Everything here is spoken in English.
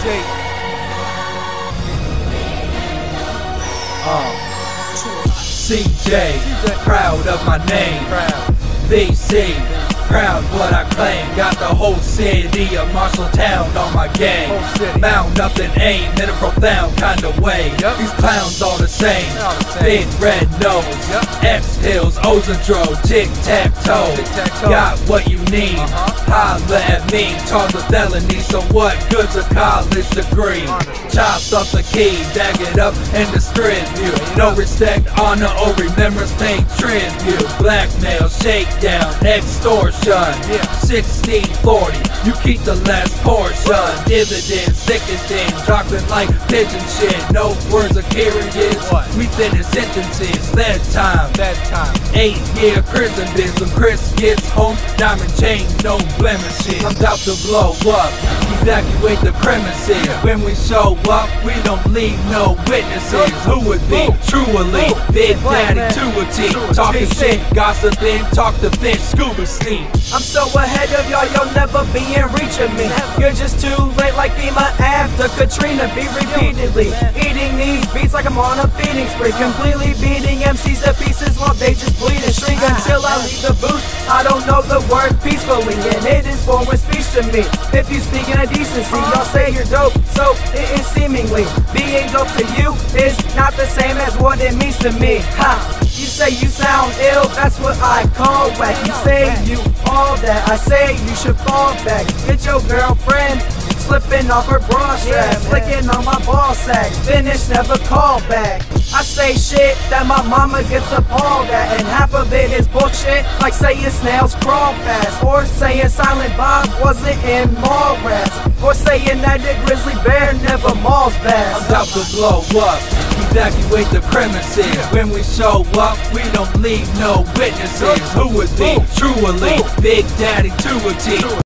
CJ, proud of my name. VC, proud what I claim. Got the whole city of Marshalltown on my game. Mount up and aim in a profound kind of way. These clowns all the same. Big red nose, X pills, Ozendro, tic-tac-toe. Got what you need, holla at me. Charged with felony, so what good's a college degree? Chopped off the key, bag it up and distribute. No respect, honor, or remembrance, pay tribute. Blackmail, shakedown, extortion. 60-40, you keep the last portion. Dividends, thicker things, dropping like pigeon shit. No words of periods, we finish sentences. That time, 8-year prison biz. When Chris gets home, diamond chain, no blemishes. I'm about to blow up, evacuate the premises. When we show up, we don't leave no witnesses. Who would be truly Big Daddy to a T? Talking shit, gossiping, talk to fish, Scuba steam. I'm so ahead of y'all, you'll never be in reach of me. You're just too late like FEMA after Katrina. Be repeatedly eating these beats like I'm on a feeding spree. Completely beating MCs to pieces while they just bleed and shrink until I leave the booth. I don't know the word peacefully, and it is foreign speech to me. If you speak in a decency, y'all say you're dope, so it is seemingly. Being dope to you is not the same as what it means to me. Ha! You say you sound ill, that's what I call whack. You say you all that, I say you should fall back. Get your girlfriend slipping off her bra strap, flicking on my ball sack. Finish, never call back. I say shit that my mama gets appalled at, and half of it is bullshit, like saying snails crawl fast, or saying Silent Bob wasn't in Mallrats, or saying that the grizzly bear never mauls bass. I'm about to blow up, evacuate the premises. When we show up, we don't leave no witnesses. Who would be truly Big Daddy to a T?